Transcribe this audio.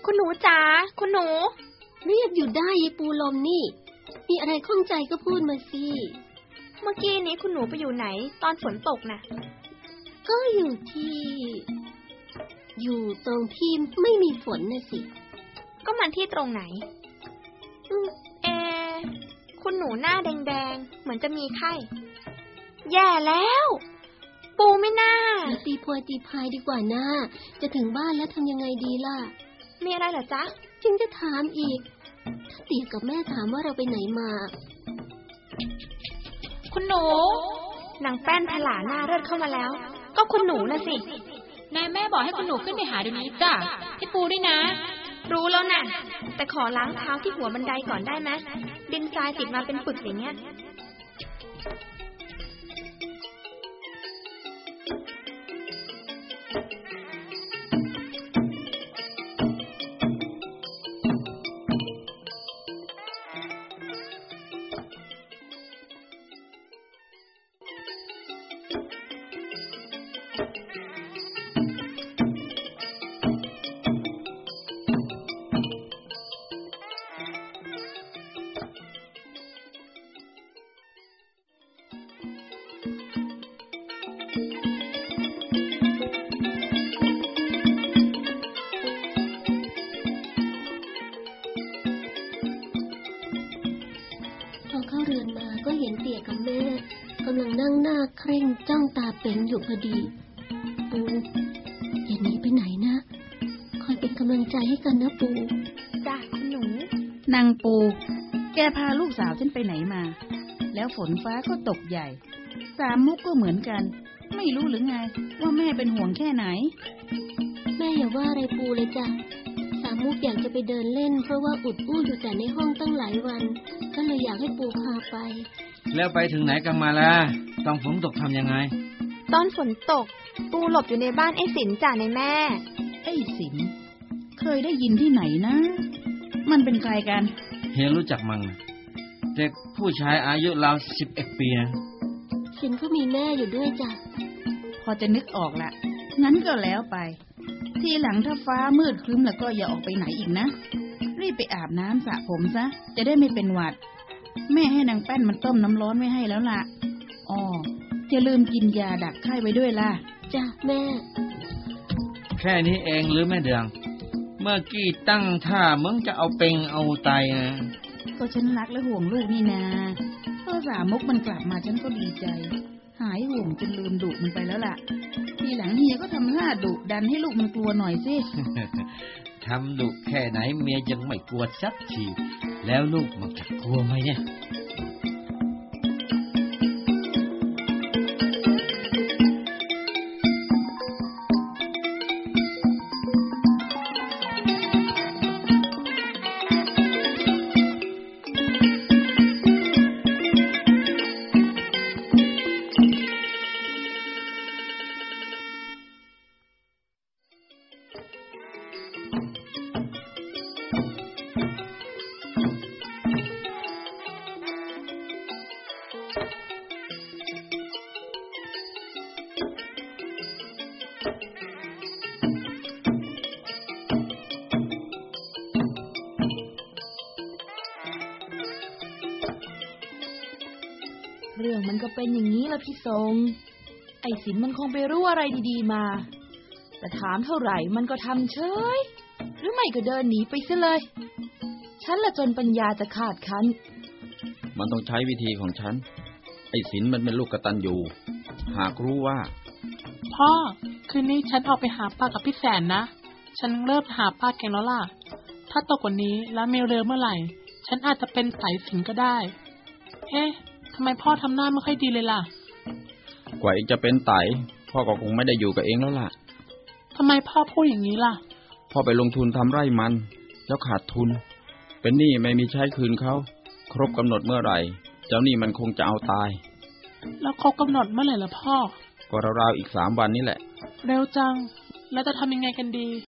คุณหนูจ๋าคุณหนูเรียกอยู่ได้ยายปูลมนี่มีอะไรข้องใจก็พูดมาสิเมื่อกี้นี้คุณหนูไปอยู่ไหนตอนฝนตกน่ะก็อยู่ตรงที่ไม่มีฝนน่ะสิก็มันที่ตรงไหนคุณหนูหน้าแดงๆเหมือนจะมีไข้แย่แล้วปูไม่น่าตีโพยตีพายดีกว่านะจะถึงบ้านแล้วทำยังไงดีล่ะมีอะไรเหรอจ๊ะจึงจะถามอีกถ้าเตี่ยกับแม่ถามว่าเราไปไหนมาคุณหนูนางแป้นถลาหน้าเลือดเข้ามาแล้วก็คุณหนูน่ะสินายแม่บอกให้คุณหนูขึ้นไปหาเดี๋ยวนี้จ้ะให้ปูด้วยนะรู้แล้วน่ะแต่ขอล้างเท้าที่หัวบันไดก่อนได้ไหมดินทรายติดมาเป็นปึกอย่างเงี้ยเข้าเรือนมาก็เห็นเตี่ยกับแม่กำลังนั่งหน้าเคร่งจ้องตาเป๋งอยู่พอดีปูอย่าหนีไปไหนนะคอยเป็นกำลังใจให้กันนะปูจ้ะคุณหนูนางปูแกพาลูกสาวฉันไปไหนมาแล้วฝนฟ้าก็ตกใหญ่สามมุกก็เหมือนกันไม่รู้หรือไงว่าแม่เป็นห่วงแค่ไหนแม่อย่าว่าอะไรปูเลยจ้ะสามมุกอยากจะไปเดินเล่นเพราะว่าอุดอู้อยู่แต่ในห้องตั้งหลายวันก็เลยอยากให้ปูพาไปแล้วไปถึงไหนกันมาล่ะตอนฝนตกทำยังไงตอนฝนตกปูหลบอยู่ในบ้านไอ้สินจ่าในแม่ไอ้สินเคยได้ยินที่ไหนนะมันเป็นใครกันเฮียรู้จักมั้งเด็กผู้ชายอายุราว11 ปีนะสินก็มีแม่อยู่ด้วยจ้ะพอจะนึกออกละงั้นก็แล้วไปทีหลังถ้าฟ้ามืดครึ้มแล้วก็อย่าออกไปไหนอีกนะรีบไปอาบน้ำสระผมซะจะได้ไม่เป็นหวัดแม่ให้นางแป้นมันต้มน้ำร้อนไว้ให้แล้วล่ะอ๋ออย่าลืมกินยาดักไข้ไว้ด้วยล่ะจ้ะแม่แค่นี้เองหรือแม่เดืองเมื่อกี้ตั้งท่ามึงจะเอาเป็งเอาไตนะก็ฉันรักและห่วงลูกนี่นาพอสามมุกมันกลับมาฉันก็ดีใจหายห่วงจนลืมดุมันไปแล้วล่ะทีหลังเฮียก็ทำท่าดุดันให้ลูกมันกลัวหน่อยสิทำดุแค่ไหนเมียยังไม่กลัวสักทีแล้วลูกมันจะกลัวไหมเนี่ยเรื่องมันก็เป็นอย่างนี้ละพี่ทรงไอ้สินมันคงไปรู้อะไรดีๆมาแต่ถามเท่าไหร่มันก็ทำเฉยหรือไม่ก็เดินหนีไปซะเลยฉันละจนปัญญาจะขาดคันมันต้องใช้วิธีของฉันไอ้สินมันเป็นลูกกตัญญูหากรู้ว่าพ่อคืนนี้ฉันออกไปหาปลากับพี่แสนนะฉันเริ่มหาปลาเก่งแล้วล่ะถ้าตกกว่านี้แล้วมีเรือเมื่อไหร่ฉันอาจจะเป็นไต่สินก็ได้เอ๊ะทำไมพ่อทำหน้าไม่ค่อยดีเลยล่ะกว่าเองจะเป็นไต่พ่อก็คงไม่ได้อยู่กับเองแล้วล่ะทำไมพ่อพูดอย่างนี้ล่ะพ่อไปลงทุนทำไร่มันแล้วขาดทุนเป็นหนี้ไม่มีใช้คืนเขาครบกำหนดเมื่อไหร่เจ้าหนี้มันคงจะเอาตายแล้วครบกำหนดเมื่อไหร่ล่ะพ่อก็ราวๆอีก3 วันนี้แหละเร็วจังแล้วจะทำยังไงกันดี